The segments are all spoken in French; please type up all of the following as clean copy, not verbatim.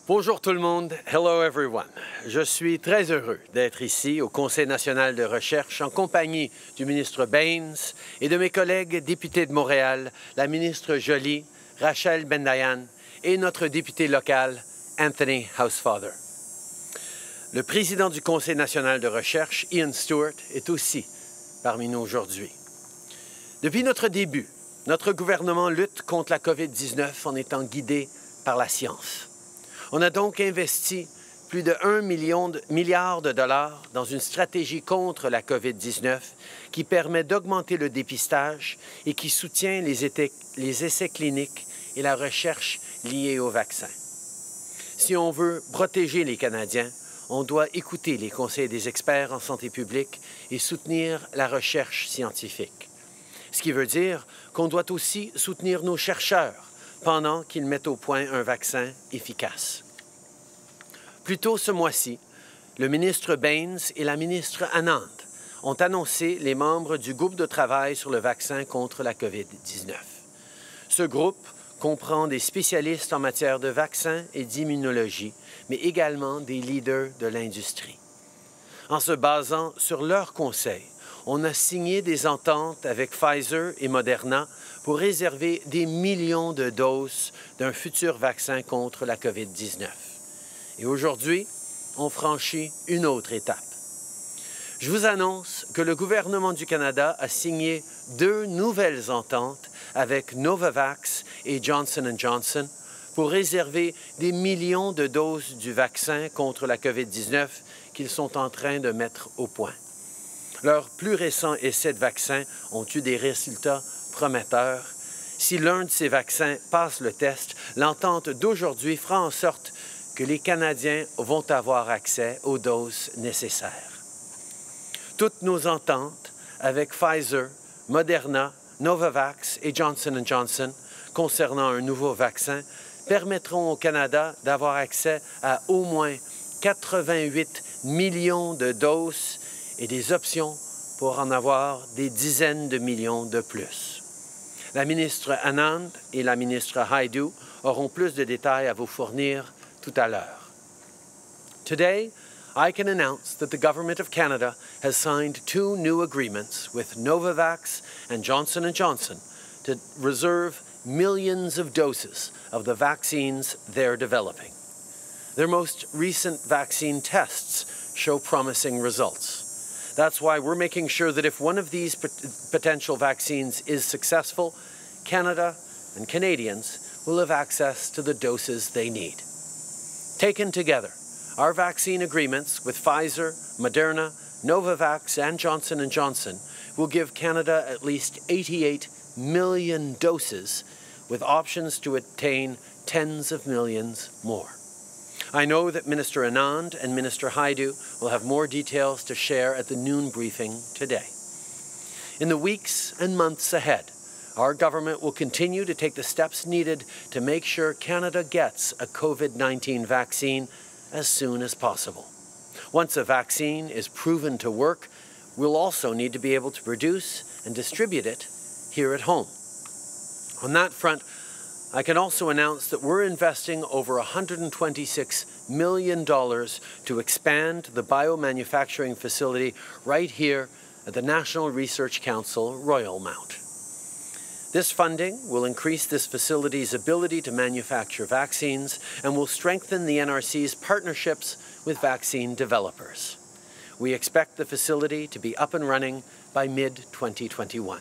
Bonjour tout le monde. Hello everyone. Je suis très heureux d'être ici au Conseil national de recherche en compagnie du ministre Baines et de mes collègues députés de Montréal, la ministre Joly, Rachel Bendayan et notre député local, Anthony Housefather. Le président du Conseil national de recherche, Ian Stewart, est aussi parmi nous aujourd'hui. Depuis notre début, notre gouvernement lutte contre la COVID-19 en étant guidé par la science. On a donc investi plus de 1 milliard de dollars dans une stratégie contre la COVID-19 qui permet d'augmenter le dépistage et qui soutient les essais cliniques et la recherche liée au vaccin. Si on veut protéger les Canadiens, on doit écouter les conseils des experts en santé publique et soutenir la recherche scientifique. Ce qui veut dire qu'on doit aussi soutenir nos chercheurs pendant qu'ils mettent au point un vaccin efficace. Plus tôt ce mois-ci, le ministre Baines et la ministre Anand ont annoncé les membres du groupe de travail sur le vaccin contre la COVID-19. Ce groupe comprend des spécialistes en matière de vaccins et d'immunologie, mais également des leaders de l'industrie. En se basant sur leurs conseils, on a signé des ententes avec Pfizer et Moderna pour réserver des millions de doses d'un futur vaccin contre la COVID-19. Et aujourd'hui, on franchit une autre étape. Je vous annonce que le gouvernement du Canada a signé 2 nouvelles ententes avec Novavax et Johnson & Johnson pour réserver des millions de doses du vaccin contre la COVID-19 qu'ils sont en train de mettre au point. Leurs plus récents essais de vaccins ont eu des résultats prometteurs. Si l'un de ces vaccins passe le test, l'entente d'aujourd'hui fera en sorte que les Canadiens vont avoir accès aux doses nécessaires. Toutes nos ententes avec Pfizer, Moderna, Novavax et Johnson & Johnson concernant un nouveau vaccin permettront au Canada d'avoir accès à au moins 88 millions de doses et des options pour en avoir des dizaines de millions de plus. La ministre Anand et la ministre Hajdu auront plus de détails à vous fournir tout à l'heure. Today, I can announce that the Government of Canada has signed 2 new agreements with Novavax and Johnson & Johnson to reserve millions of doses of the vaccines they're developing. Their most recent vaccine tests show promising results. That's why we're making sure that if one of these potential vaccines is successful, Canada and Canadians will have access to the doses they need. Taken together, our vaccine agreements with Pfizer, Moderna, Novavax, and Johnson & Johnson will give Canada at least 88 million doses, with options to attain tens of millions more. I know that Minister Anand and Minister Hajdu will have more details to share at the noon briefing today. In the weeks and months ahead, our government will continue to take the steps needed to make sure Canada gets a COVID-19 vaccine as soon as possible. Once a vaccine is proven to work, we'll also need to be able to produce and distribute it here at home. On that front, I can also announce that we're investing over $126 million to expand the biomanufacturing facility right here at the National Research Council, Royal Mount. This funding will increase this facility's ability to manufacture vaccines and will strengthen the NRC's partnerships with vaccine developers. We expect the facility to be up and running by mid-2021.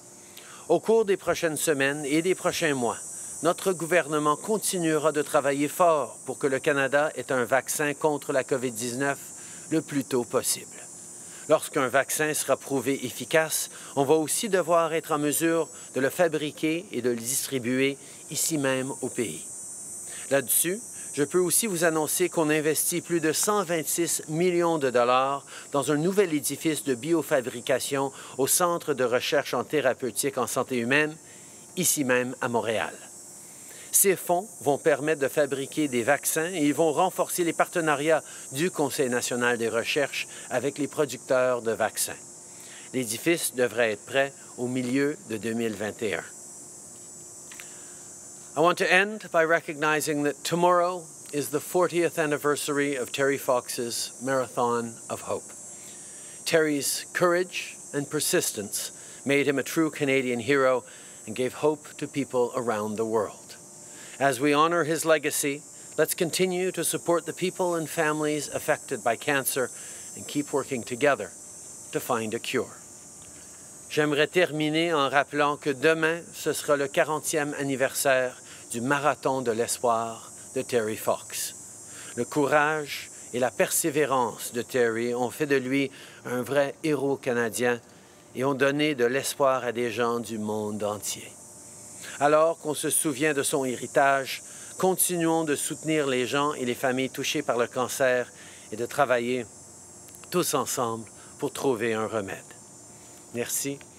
Au cours des prochaines semaines et des prochains mois, notre gouvernement continuera de travailler fort pour que le Canada ait un vaccin contre la COVID-19 le plus tôt possible. Lorsqu'un vaccin sera prouvé efficace, on va aussi devoir être en mesure de le fabriquer et de le distribuer ici même au pays. Là-dessus, je peux aussi vous annoncer qu'on investit plus de 126 millions de dollars dans un nouvel édifice de biofabrication au Centre de recherche en thérapeutique en santé humaine, ici même à Montréal. Ces fonds vont permettre de fabriquer des vaccins et ils vont renforcer les partenariats du Conseil national des recherches avec les producteurs de vaccins. L'édifice devrait être prêt au milieu de 2021. I want to end by recognizing that tomorrow is the 40th anniversary of Terry Fox's Marathon of Hope. Terry's courage and persistence made him a true Canadian hero and gave hope to people around the world. As we honor his legacy, let's continue to support the people and families affected by cancer and keep working together to find a cure. J'aimerais terminer en rappelant que demain, ce sera le 40e anniversaire du Marathon de l'Espoir de Terry Fox. Le courage et la persévérance de Terry ont fait de lui un vrai héros canadien et ont donné de l'espoir à des gens du monde entier. Alors qu'on se souvient de son héritage, continuons de soutenir les gens et les familles touchées par le cancer et de travailler tous ensemble pour trouver un remède. Merci